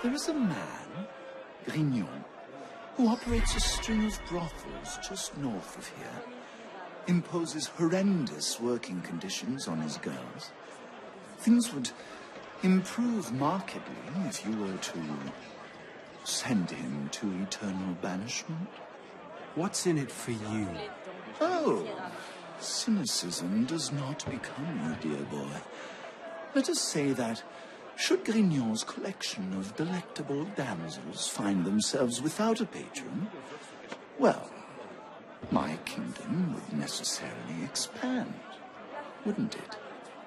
There is a man, Grignon, who operates a string of brothels just north of here. Imposes horrendous working conditions on his girls. Things would improve markedly if you were to send him to eternal banishment. What's in it for you? Oh, cynicism does not become you, dear boy. Let us say that, should Grignon's collection of delectable damsels find themselves without a patron, well, my kingdom would necessarily expand, wouldn't it?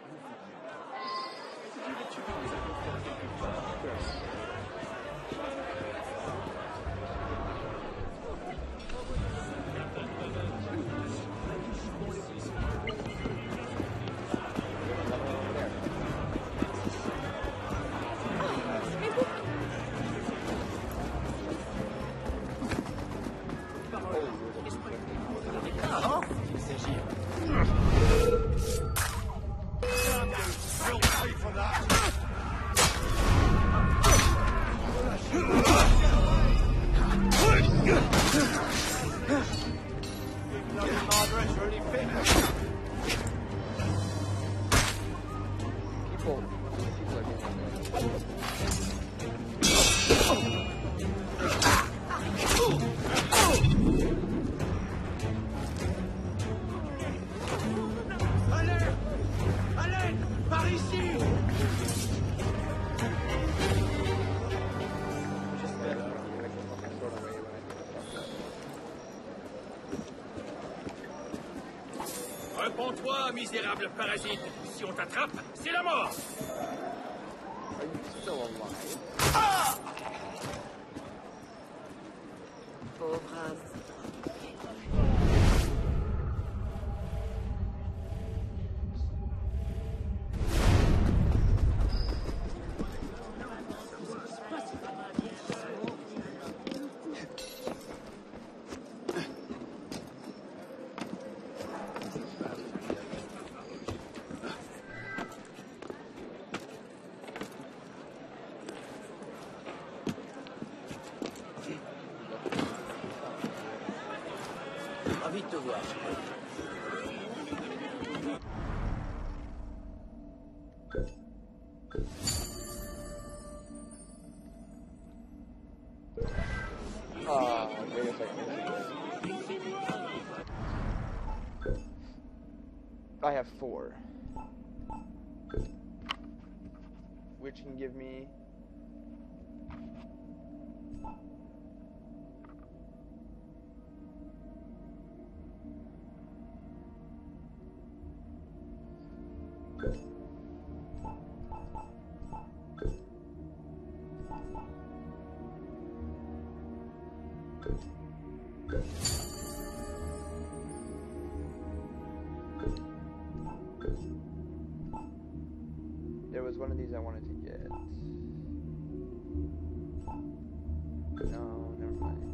Réponds-toi, misérable parasite. Si on t'attrape, c'est la mort. Are you still alive? Ah! Pauvre homme. Envie de te voir. Wait a second. I have 4. Which can give me... There was one of these I wanted to get. No, never mind.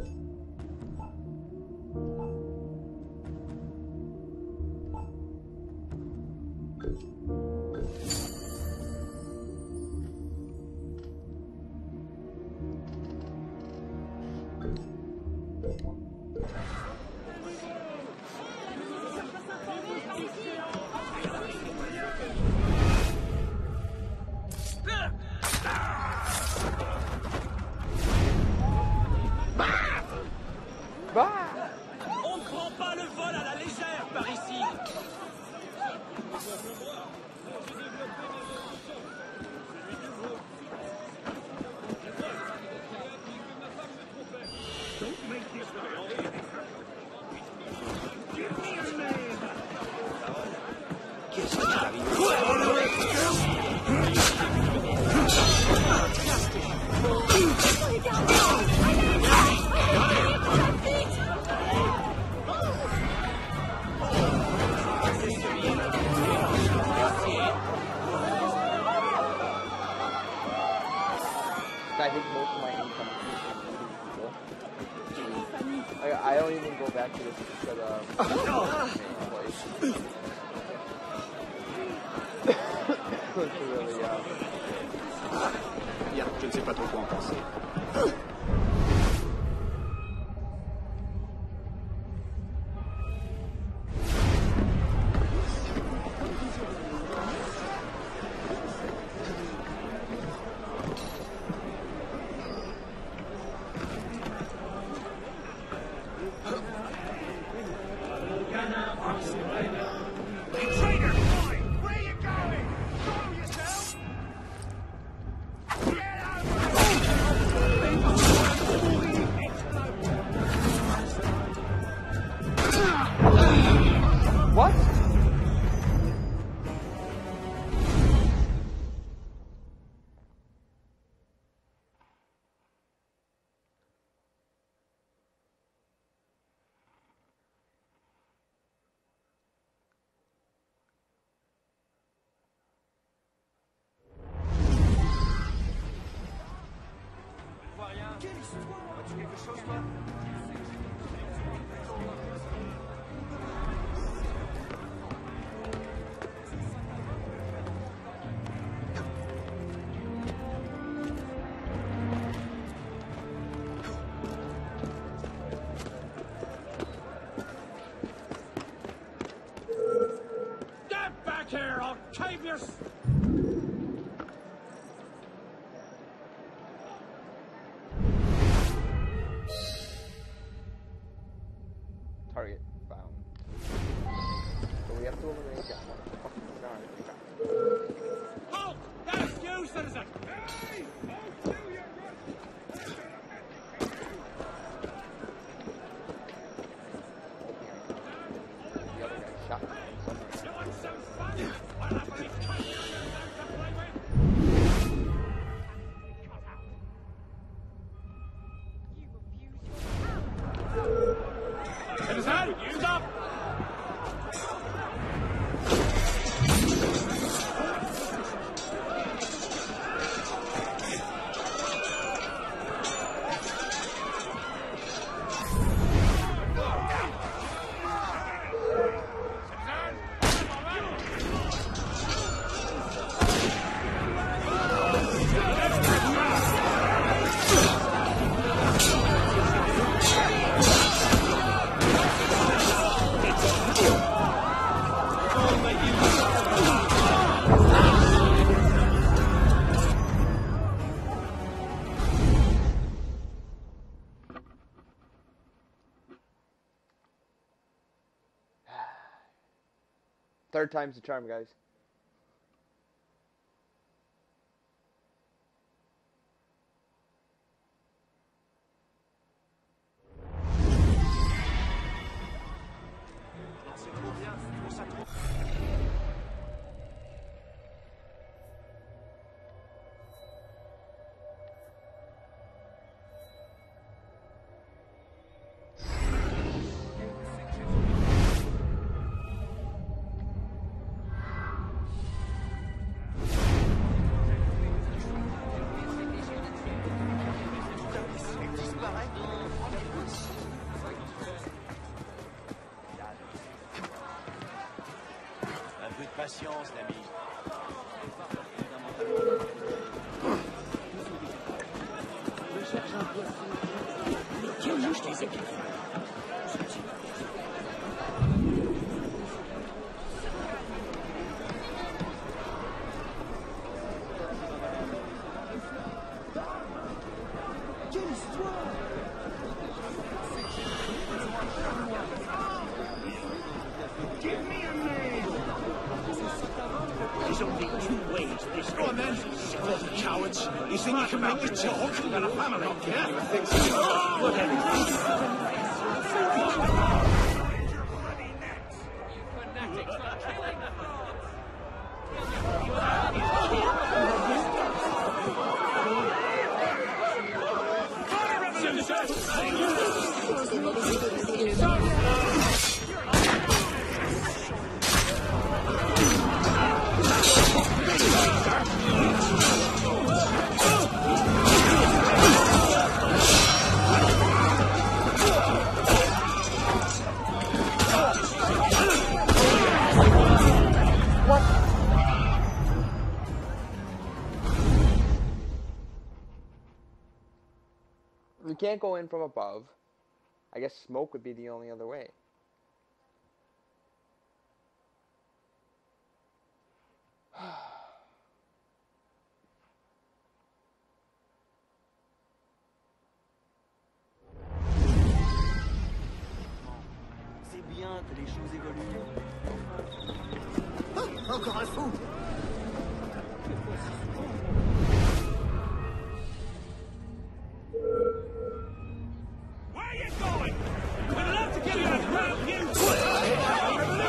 On ne prend pas le vol à la légère par ici. Qu'est-ce qui t'arrive? I think most of my income is from people. I don't even go back to this instead of it's really Bien, je ne sais pas trop quoi en penser. What? Get back here! I'll cave your... Target found. So we have to eliminate that one. Halt! That's you, citizen! Hey! The other guy shot me somewhere. You want some fun? I'll happily cut you to play with. Citizen, stop! Third time's the charm, guys. Un peu de patience, l'ami. There's only two ways this Go on then. Bloody cowards. You think you can make me talk? You've got a family. Yeah? You think so? You can't go in from above. I guess smoke would be the only other way. C'est bien que les choses évoluent. Oh, encore un fou! Where are you going? We'd love to give you a help you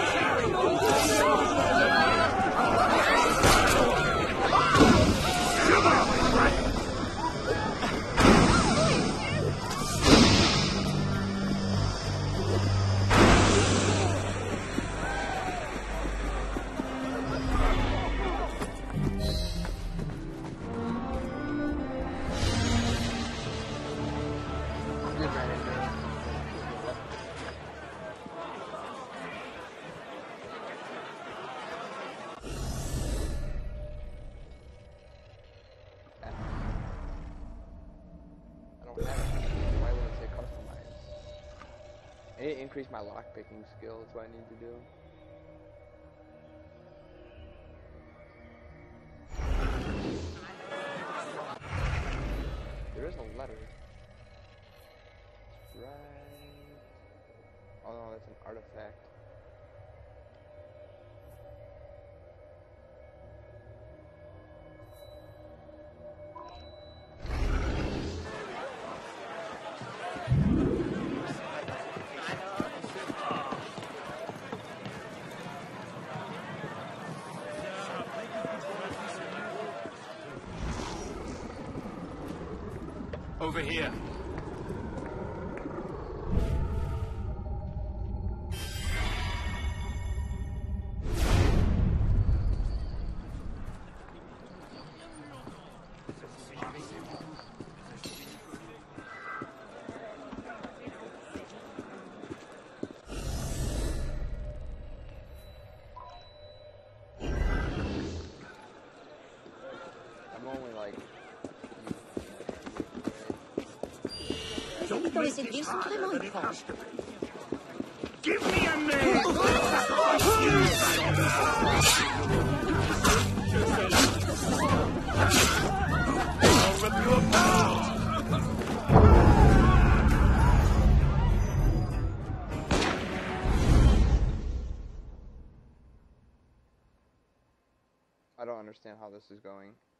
I need to increase my lockpicking skill, that's what I need to do. There is a letter. Right. Oh no, that's an artifact. over here. I'm only like... Les amis dans les églises sont vraiment étranges. Give me a minute! I'll rip you apart! I don't understand how this is going.